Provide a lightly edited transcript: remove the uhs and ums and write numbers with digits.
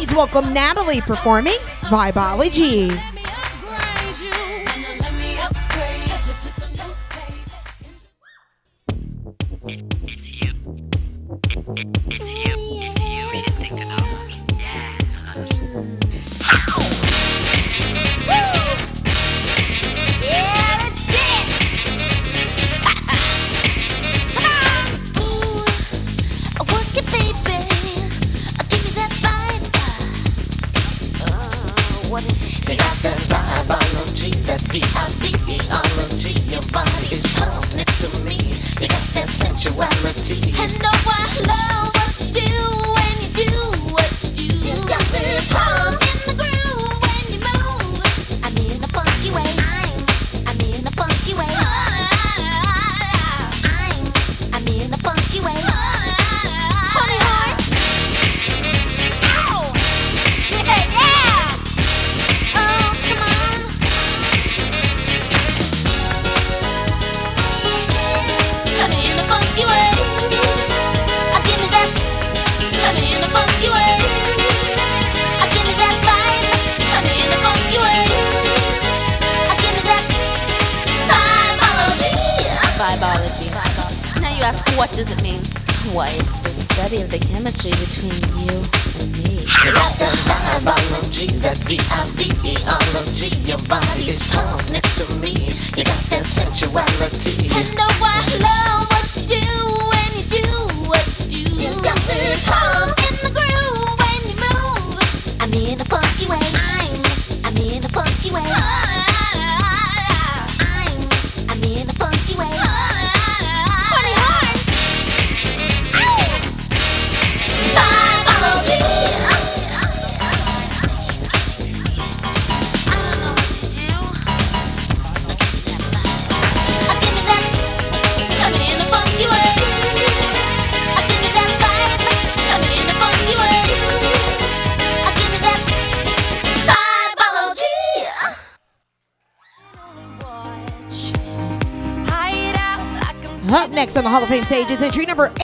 Please welcome Natalie performing Vibology. What is it? See, I got Vibology, that V-I-B-E-ology. Your body is pumped next to me. You got that sensuality. And know I love what you do when you do what you do. You got me pumped in the groove when you move. I'm in a funky way. I'm in a funky way. I'm in a funky way. Honey heart. Ow! Yeah, yeah! Vibology. Now you ask, what does it mean? Why, it's the study of the chemistry between you and me. You got that Vibology, that V-I-B-E-ology. Your body is pumped next to me. You got that sensuality. And know I love what you do when you do what you do. You got me pumped in the groove when you move. I'm in a funky way. I'm in a funky way. I'm in a funky way. Honey heart. Vibology. I don't know what to do. Give me that. I'm in a funky way. Give me that vibe. I'm in a funky way. Give me that Vibology. Up next on the Hall of Fame stage is entry number